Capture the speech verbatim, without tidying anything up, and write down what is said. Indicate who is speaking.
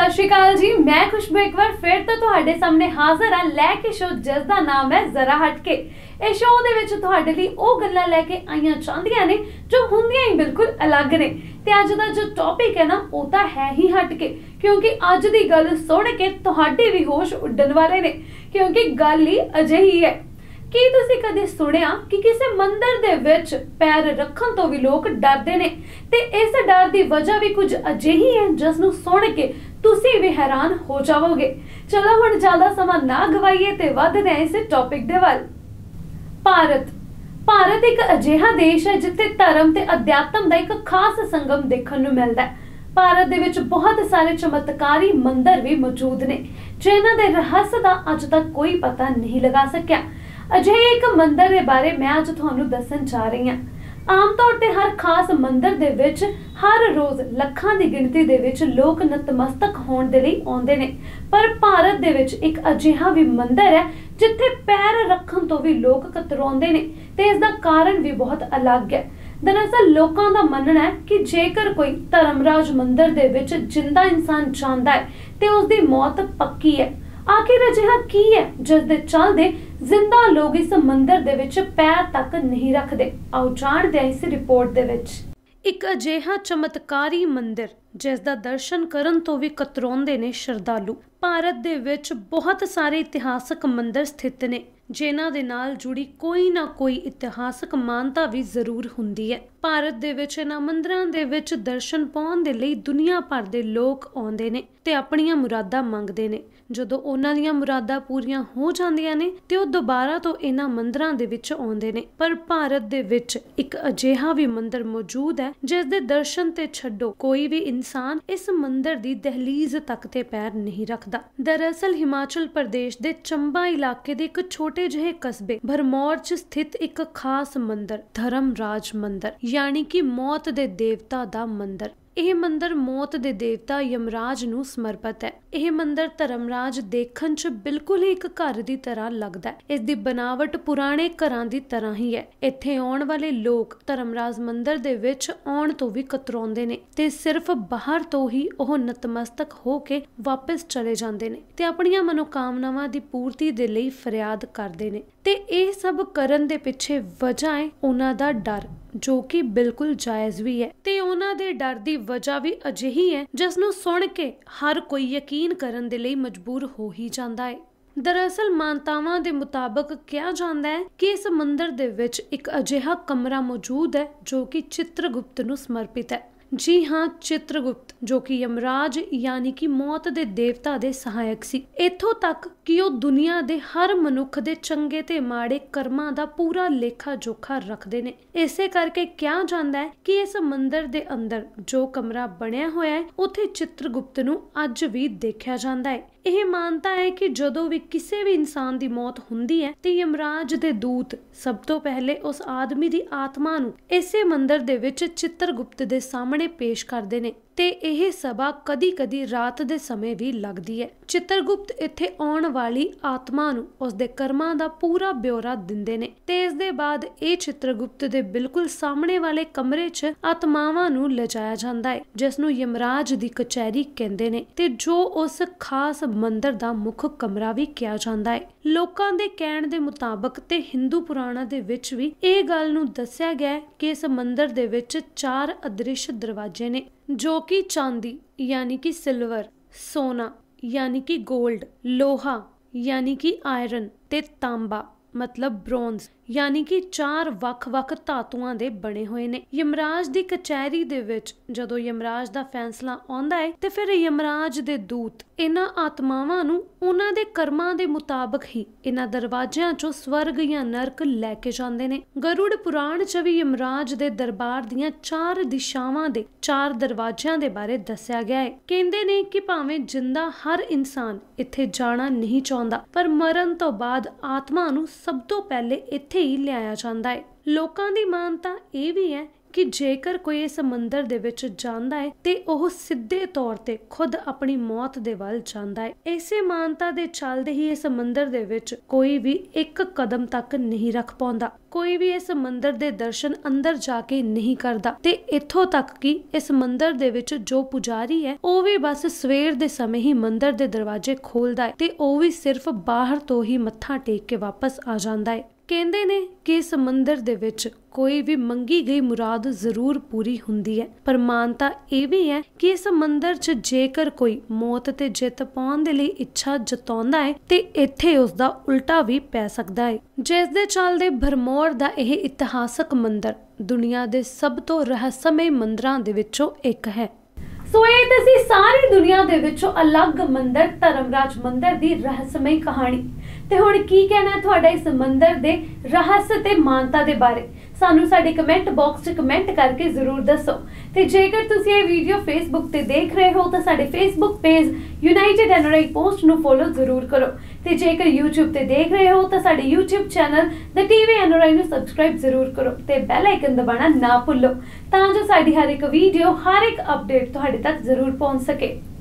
Speaker 1: सत श्री अकाल जी, मैं खुशबू एक बार फिर तो तुहाडे सामने हाजिर हाँ लैके शो जिसका नाम है जरा हटके। इस शो दे विच तुहाडे लई ओह गल्लां लैके आईयां चाहंदियां ने जो हुंदियां ही बिल्कुल अलग ने। ते अज दा जो टॉपिक है ना वो तो है ही हटके, क्योंकि अज दी गल सुन के तुहाडे भी होश उड्डण वाले ने, क्योंकि गल ही अजिही है। ਕੀ ਤੁਸੀਂ ਕਦੇ ਸੁਣਿਆ कि किसी मंदिर दे विच पैर रखण तो भी लोग डरदे ने ते इस डर दी वजह भी कुछ अजिही है जिस नूं सुण के तुसी भी हैरान हो जाओगे। चलो हुण ज़्यादा समा ना गवाईए ते वधदे हां इस टॉपिक दे वल। भारत भारत एक अजिहा देश है जिथे धर्म ते अध्यात्म दा एक खास संगम देखण नूं मिलदा है। भारत दे विच बहुत सारे चमत्कारी मंदिर भी मौजूद ने जिन्हां दे रहस्य दा अज तक कोई पता नहीं लगा सकिया। अजिहे एक मंदिर के बारे मैं अज तुहानू दस्सण जा रही हाँ। आम तौर पर हर खास मंदिर दे विच हर रोज लखां दी गिणती दे विच लोग नतमस्तक होण दे लई आउंदे ने, पर भारत दे विच एक अजिहा भी मंदिर है जिथे पैर रखण तो भी लोग कतराउंदे ने ते इस दा कारण भी बहुत अलग है। दरअसल लोगों का मनना है कि जेकर कोई धर्मराज मंदिर दे विच जिंदा इंसान जांदा है ते उसदी मौत पक्की है। आखिर अजिहा की है जिस दे चलदे जिंदा लोग इस मंदिर दे विच पैर तक नहीं रखते। आओ जानदे हां इस रिपोर्ट दे विच। एक अजिहा चमत्कारी मंदिर जिस दा दर्शन करन तो भी कतराउंदे ने श्रद्धालु। भारत दे विच बहुत सारे इतिहासक मंदिर स्थित ने जिन्हां दे नाल जुड़ी कोई ना कोई इतिहासक मानता भी जरूर हुंदी है। भारत दे विच इन्हां मंदिरां दे विच दर्शन पाउण दे लई दुनिया भर दे लोग आउंदे ने ते अपणीआं मुरादां मंगदे ने। ਜਦੋਂ ਉਹਨਾਂ ਦੀਆਂ ਮੁਰਾਦਾਂ ਪੂਰੀਆਂ ਹੋ ਜਾਂਦੀਆਂ ਨੇ ਤੇ ਉਹ ਦੁਬਾਰਾ ਤੋਂ ਇਹਨਾਂ ਮੰਦਿਰਾਂ ਦੇ ਵਿੱਚ ਆਉਂਦੇ ਨੇ। ਪਰ ਭਾਰਤ ਦੇ ਵਿੱਚ ਇੱਕ ਅਜਿਹਾ ਵੀ ਮੰਦਿਰ ਮੌਜੂਦ ਹੈ ਜਿਸ ਦੇ ਦਰਸ਼ਨ ਤੇ ਛੱਡੋ ਕੋਈ ਵੀ ਇਨਸਾਨ ਇਸ ਮੰਦਿਰ ਦੀ ਦਹਲੀਜ਼ ਤੱਕ ਤੇ ਪੈਰ ਨਹੀਂ ਰੱਖਦਾ। ਦਰਅਸਲ ਹਿਮਾਚਲ ਪ੍ਰਦੇਸ਼ ਦੇ ਚੰਬਾ ਇਲਾਕੇ ਦੇ ਇੱਕ ਛੋਟੇ ਜਿਹੇ ਕਸਬੇ ਭਰਮੌਰ 'ਚ ਸਥਿਤ ਇੱਕ ਖਾਸ ਮੰਦਿਰ ਧਰਮਰਾਜ ਮੰਦਿਰ ਯਾਨੀ ਕਿ ਮੌਤ ਦੇ ਦੇਵਤਾ ਦਾ ਮੰਦਿਰ। ਇਹ ਮੰਦਿਰ ਮੌਤ ਦੇ ਦੇਵਤਾ ਯਮਰਾਜ ਨੂੰ ਸਮਰਪਿਤ ਹੈ। ਇਹ ਮੰਦਿਰ ਧਰਮਰਾਜ ਦੇਖਣ 'ਚ ਬਿਲਕੁਲ ਹੀ ਇੱਕ ਘਰ ਦੀ ਤਰ੍ਹਾਂ ਲੱਗਦਾ ਹੈ। ਇਸ ਦੀ ਬਣਾਵਟ ਪੁਰਾਣੇ ਘਰਾਂ ਦੀ ਤਰ੍ਹਾਂ ਹੀ ਹੈ। ਇੱਥੇ ਆਉਣ ਵਾਲੇ ਲੋਕ ਧਰਮਰਾਜ ਮੰਦਿਰ ਦੇ ਵਿੱਚ ਆਉਣ ਤੋਂ ਵੀ ਕਤਰਾਉਂਦੇ ਨੇ ਤੇ ਸਿਰਫ ਬਾਹਰ ਤੋਂ ਹੀ ਉਹ ਨਤਮਸਤਕ ਹੋ ਕੇ ਵਾਪਸ ਚਲੇ ਜਾਂਦੇ ਨੇ ਤੇ ਆਪਣੀਆਂ ਮਨੋਕਾਮਨਾਵਾਂ ਦੀ ਪੂਰਤੀ ਦੇ ਲਈ ਫਰਿਆਦ ਕਰਦੇ ਨੇ। ਤੇ ਇਹ ਸਭ ਕਰਨ ਦੇ ਪਿੱਛੇ ਵਜ੍ਹਾ ਹੈ ਉਹਨਾਂ ਦਾ ਡਰ, ਜੋ ਕਿ ਬਿਲਕੁਲ ਜਾਇਜ਼ ਵੀ ਹੈ ਤੇ ਉਹਨਾਂ ਦੇ ਡਰ ਦੀ ਵਜ੍ਹਾ ਵੀ ਅਜਿਹੀ ਹੈ ਜਿਸ ਨੂੰ ਸੁਣ ਕੇ ਹਰ ਕੋਈ ਯਕੀਨ ਕਰਨ ਦੇ ਲਈ ਮਜਬੂਰ ਹੋ ਹੀ ਜਾਂਦਾ ਹੈ। ਦਰਅਸਲ ਮਾਨਤਾਵਾਂ ਦੇ ਮੁਤਾਬਕ ਕਿਹਾ ਜਾਂਦਾ ਹੈ ਕਿ ਇਸ ਮੰਦਿਰ ਦੇ ਵਿੱਚ ਇੱਕ ਅਜਿਹਾ ਕਮਰਾ ਮੌਜੂਦ ਹੈ ਜੋ ਕਿ ਚਿੱਤਰਗੁਪਤ ਨੂੰ ਸਮਰਪਿਤ ਹੈ। जी हाँ, चित्रगुप्त जो कि यमराज यानी कि मौत दे देवता दे सहायक सी। इथों तक कि वो दुनिया दे हर मनुख दे चंगे ते माड़े कर्मां दा पूरा लेखा जोखा रखते ने। इसे करके क्या जांदा है कि इस मंदिर दे अंदर जो कमरा बनया होया है उत्थे चित्रगुप्त नूं अज भी देखा जांदा है। यह मानता है कि जदों भी किसी भी इंसान की मौत हुंदी है तो यमराज दे दूत सब तो पहले उस आदमी की आत्मा नूं इसे मंदिर दे विच चित्रगुप्त दे सामने पेश करते ने ते यह सभा कदी कदी रात दे समय भी लगती है। चित्रगुप्त इत्थे आउण वाली आत्मा नूं उसदे कर्मां दा पूरा ब्यौरा दिंदे ने ते इस दे बाद ये चित्रगुप्त दे बिल्कुल सामने वाले कमरे च आत्मावां नूं लिजाया जांदा है जिस नूं यमराज दी कचहरी कहंदे ने ते जो उस खास मंदिर दा मुख कमरा भी किया जांदा है। लोकां दे कहण दे मुताबक ते हिंदू पुराणां दे विच भी इह गल नूं दस्सिया गया कि इस मंदिर दे विच चार अदृश्य दरवाजे ने जो कि चांदी यानी कि सिल्वर, सोना यानी कि गोल्ड, लोहा यानी कि आयरन ते तांबा मतलब ब्रोंज यानी कि चार वख वख धातुआं दे बने हुए ने। यमराज दी कचहरी दे विच जदों यमराज दा फैसला आउंदा है ते फिर यमराज दे दूत इन्हां आत्मावां नूं उन्हां दे कर्मां दे मुताबक ही इन्हां दरवाजियां चों स्वर्ग या नरक लैके जांदे ने। गरुड़ पुराण च भी यमराज दे दरबार दियां चार दिशावां दे चार दरवाजियां दे बारे दस्सिया गया है। कहंदे ने कि भावें जिंदा हर इंसान इत्थे जाना नहीं चाहुंदा पर मरण तो बाद आत्मा नूं सब तो पहले इत्थे ही लियाया जांदा है। लोकां दी मानता यह भी है ਕਿ ਜੇਕਰ ਕੋਈ ਇਸ ਮੰਦਿਰ ਦੇ ਵਿੱਚ ਜਾਂਦਾ ਹੈ ਤੇ ਉਹ ਸਿੱਧੇ ਤੌਰ ਤੇ ਖੁਦ ਆਪਣੀ ਮੌਤ ਦੇ ਵੱਲ ਜਾਂਦਾ ਹੈ। ਇਸੇ ਮਾਨਤਾ ਦੇ ਚੱਲਦੇ ਹੀ ਇਸ ਮੰਦਿਰ ਦੇ ਵਿੱਚ ਕੋਈ ਵੀ ਇੱਕ ਕਦਮ ਤੱਕ ਨਹੀਂ ਰੱਖ ਪਾਉਂਦਾ, ਕੋਈ ਵੀ ਇਸ ਮੰਦਿਰ ਦੇ ਦਰਸ਼ਨ ਅੰਦਰ ਜਾ ਕੇ ਨਹੀਂ ਕਰਦਾ ਤੇ ਇੱਥੋਂ ਤੱਕ ਕਿ ਇਸ ਮੰਦਿਰ ਦੇ ਵਿੱਚ ਜੋ ਪੁਜਾਰੀ ਹੈ ਉਹ ਵੀ ਬਸ ਸਵੇਰ ਦੇ ਸਮੇਂ ਹੀ ਮੰਦਿਰ ਦੇ ਦਰਵਾਜ਼ੇ ਖੋਲਦਾ ਹੈ ਤੇ ਉਹ ਵੀ ਸਿਰਫ ਬਾਹਰ ਤੋਂ ਹੀ ਮੱਥਾ ਟੇਕ ਕੇ ਵਾਪਸ ਆ ਜਾਂਦਾ ਹੈ। ਕਹਿੰਦੇ ਨੇ ਕਿ ਇਸ ਮੰਦਿਰ ਦੇ ਵਿੱਚ ਕੋਈ ਵੀ ਮੰਗੀ ਗਈ ਮੁਰਾਦ ਜ਼ਰੂਰ ਪੂਰੀ ਹੁੰਦੀ ਹੈ, ਪਰ ਮਾਨਤਾ ਇਹ ਵੀ ਹੈ ਕਿ ਇਸ ਮੰਦਿਰ 'ਚ ਜੇਕਰ ਕੋਈ ਮੌਤ ਤੇ ਜਿੱਤ ਪਾਉਣ ਦੇ ਲਈ ਇੱਛਾ ਜਤਾਉਂਦਾ ਹੈ ਤੇ ਇੱਥੇ ਉਸ ਦਾ ਉਲਟਾ ਵੀ ਪੈ ਸਕਦਾ ਹੈ, ਜਿਸ ਦੇ ਚੱਲਦੇ ਭਰਮੌਰ ਦਾ ਇਹ ਇਤਿਹਾਸਕ ਮੰਦਿਰ ਦੁਨੀਆ ਦੇ ਸਭ ਤੋਂ ਰਹੱਸਮਈ ਮੰਦਿਰਾਂ ਦੇ ਵਿੱਚੋਂ ਇੱਕ ਹੈ। ਸੋ ਇਹ ਤਾਂ ਸੀ ਸਾਰੀ ਦੁਨੀਆ ਦੇ ਵਿੱਚੋਂ ਅਲੱਗ ਮੰਦਿਰ ਧਰਮਰਾਜ ਮੰਦਿਰ ਦੀ ਰਹੱਸਮਈ ਕਹਾਣੀ। ਤੇ ਹੁਣ ਕੀ ਕਹਿਣਾ ਤੁਹਾਡਾ ਇਸ ਮੰਦਿਰ ਦੇ ਰਹੱਸ ਤੇ ਮਾਨਤਾ ਦੇ ਬਾਰੇ? ਸਾਨੂੰ ਸਾਡੇ ਕਮੈਂਟ ਬਾਕਸ 'ਚ ਕਮੈਂਟ ਕਰਕੇ ਜ਼ਰੂਰ ਦੱਸੋ। ਤੇ ਜੇਕਰ ਤੁਸੀਂ ਇਹ ਵੀਡੀਓ ਫੇਸਬੁੱਕ ਤੇ ਦੇਖ ਰਹੇ ਹੋ ਤਾਂ ਸਾਡੇ Facebook page United N R I Post ਨੂੰ ਫੋਲੋ ਜ਼ਰੂਰ ਕਰੋ ਤੇ ਜੇਕਰ ਯੂਟਿਊਬ ਤੇ ਦੇਖ ਰਹੇ ਹੋ ਤਾਂ ਸਾਡੇ YouTube channel the TV N R I ਨੂੰ ਸਬਸਕ੍ਰਾਈਬ ਜ਼ਰੂਰ ਕਰੋ ਤੇ ਬੈਲ ਆਈਕਨ ਦਬਾਉਣਾ ਨਾ ਭੁੱਲੋ ਤਾਂ ਜੋ ਸਾਡੀ ਹਰ ਇੱਕ ਵੀਡੀਓ ਹਰ ਇੱਕ ਅਪਡੇਟ ਤੁਹਾਡੇ ਤੱਕ ਜ਼ਰੂਰ ਪਹੁੰਚ ਸਕੇ।